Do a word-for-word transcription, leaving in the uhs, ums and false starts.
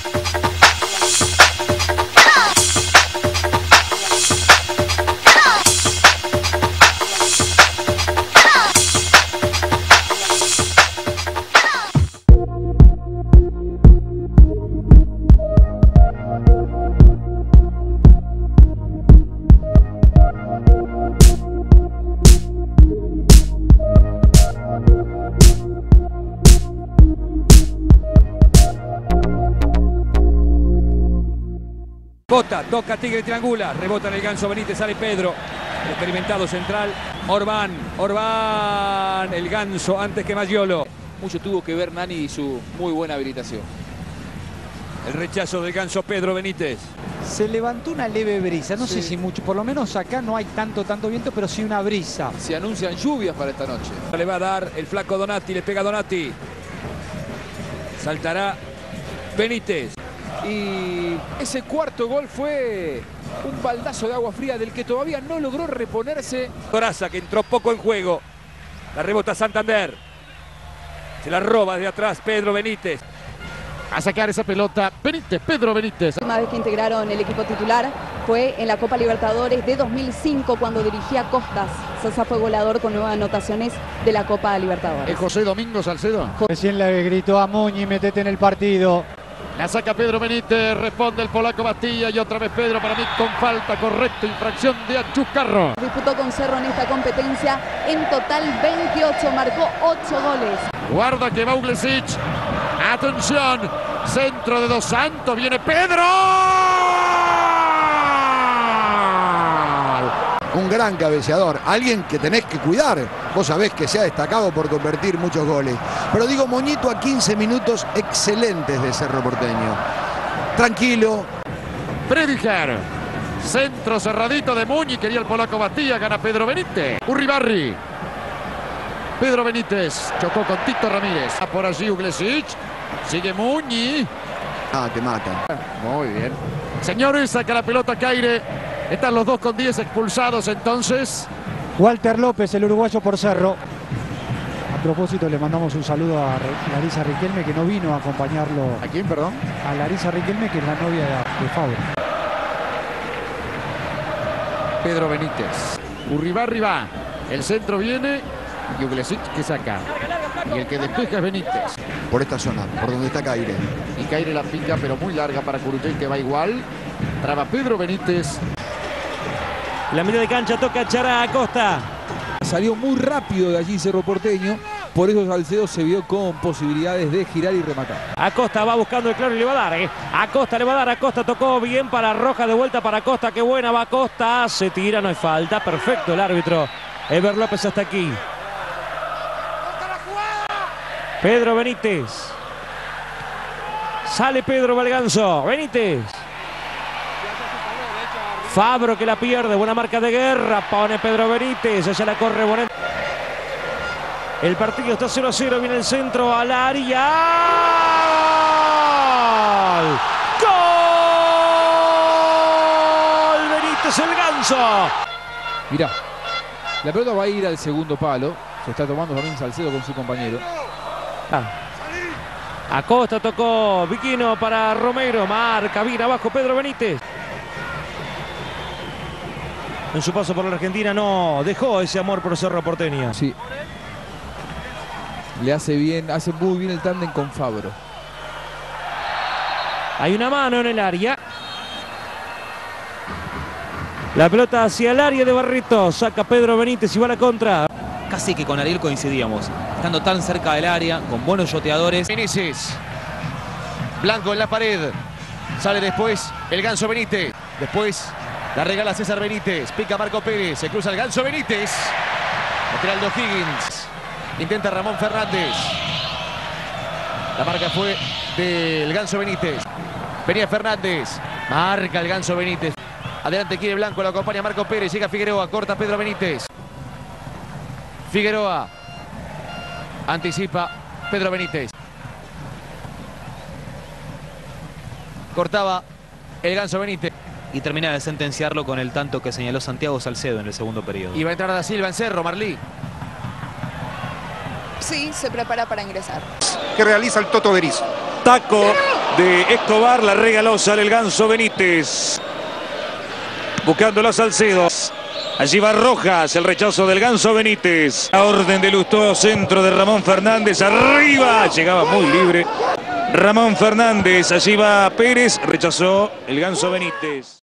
Bota, toca Tigre, triangula, rebota en el Ganso Benítez, sale Pedro, el experimentado central, Orbán, Orbán, el Ganso antes que Maggiolo. Mucho tuvo que ver Nani y su muy buena habilitación. El rechazo del Ganso Pedro Benítez. Se levantó una leve brisa, no Sí. sé si mucho, por lo menos acá no hay tanto, tanto viento, pero sí una brisa. Se anuncian lluvias para esta noche. Le va a dar el flaco Donati, le pega Donati. Saltará Benítez. Y ese cuarto gol fue un baldazo de agua fría del que todavía no logró reponerse. Coraza, que entró poco en juego. La rebota Santander. Se la roba de atrás Pedro Benítez. A sacar esa pelota Benítez, Pedro Benítez. La última vez que integraron el equipo titular fue en la Copa Libertadores de dos mil cinco cuando dirigía Costas. Sosa fue goleador con nuevas anotaciones de la Copa Libertadores. ¿Es José Domingo Salcedo? Recién le gritó a Muñi, metete en el partido. La saca Pedro Benítez, responde el polaco Bastilla y otra vez Pedro, para mí con falta, correcto, infracción de Achuscarro. Disputó con Cerro en esta competencia, en total veintiocho, marcó ocho goles. Guarda que va Uglesic, atención, centro de Dos Santos, viene Pedro. Un gran cabeceador, alguien que tenés que cuidar. Vos sabés que se ha destacado por convertir muchos goles. Pero digo, Moñito a quince minutos excelentes de Cerro Porteño. Tranquilo. Prediger, centro cerradito de Muñi, quería el polaco Bastilla, gana Pedro Benítez. Urribarri. Pedro Benítez chocó con Tito Ramírez. Por allí Uglesic, sigue Muñi. Ah, te matan. Muy bien. Señores, saca la pelota Caire. Están los dos con diez expulsados entonces. Walter López, el uruguayo por Cerro. A propósito, le mandamos un saludo a Larisa Riquelme, que no vino a acompañarlo. ¿A quién, perdón? A Larisa Riquelme, que es la novia de, de Fabio. Pedro Benítez. Urribarri va. El centro viene y Uglesic que saca. Y el que despeja es Benítez. Por esta zona, por donde está Caire. Y Caire la pica, pero muy larga para Curuchay, que va igual. Traba Pedro Benítez. La mitad de cancha toca Chará Acosta. Salió muy rápido de allí Cerro Porteño, por eso Salcedo se vio con posibilidades de girar y rematar. Acosta va buscando el claro y le va a dar. ¿eh? Acosta le va a dar. Acosta tocó bien para Rojas, de vuelta para Acosta. Qué buena va Acosta. Se tira, no hay falta. Perfecto el árbitro. Ever López hasta aquí. Pedro Benítez. Sale Pedro Valganzo. Benítez. Fabro que la pierde, buena marca de Guerra, pone Pedro Benítez, allá la corre Bonet. El partido está cero a cero, viene el centro al área. ¡Gol! Benítez el Ganso. Mirá, la pelota va a ir al segundo palo, se está tomando también Salcedo con su compañero. Ah. Acosta tocó, Viquino para Romero, marca bien abajo Pedro Benítez. En su paso por la Argentina no dejó ese amor por Cerro Porteño. Sí. Le hace bien, hace muy bien el tándem con Fabro. Hay una mano en el área. La pelota hacia el área de Barreto. Saca Pedro Benítez y va a la contra. Casi que con Ariel coincidíamos. Estando tan cerca del área, con buenos yoteadores. Benítez. Blanco en la pared. Sale después el Ganso Benítez. Después la regala César Benítez. Pica Marco Pérez. Se cruza el Ganso Benítez. Lateral de O'Higgins. Intenta Ramón Fernández. La marca fue del Ganso Benítez. Venía Fernández. Marca el Ganso Benítez. Adelante quiere Blanco. Lo acompaña Marco Pérez. Llega Figueroa. Corta Pedro Benítez. Figueroa. Anticipa Pedro Benítez. Cortaba el Ganso Benítez. Y termina de sentenciarlo con el tanto que señaló Santiago Salcedo en el segundo periodo. Y va a entrar Da Silva en Cerro, Marlí. Sí, se prepara para ingresar. Que realiza el Toto Berizzo. Taco. de Escobar, la regaló, sale el Ganso Benítez. Buscando a Salcedo. Allí va Rojas, el rechazo del Ganso Benítez. La orden de Lustó, centro de Ramón Fernández, arriba. Llegaba muy libre Ramón Fernández, allí va Pérez, rechazó el Ganso Benítez.